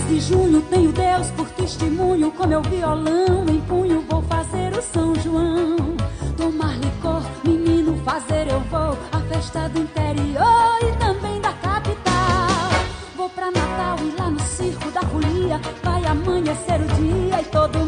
de junho tenho Deus por testemunho, com meu violão em punho vou fazer o São João. Tomar licor, menino, fazer eu vou a festa do interior e também da capital. Vou pra Natal e lá no circo da folia vai amanhecer o dia e todo mundo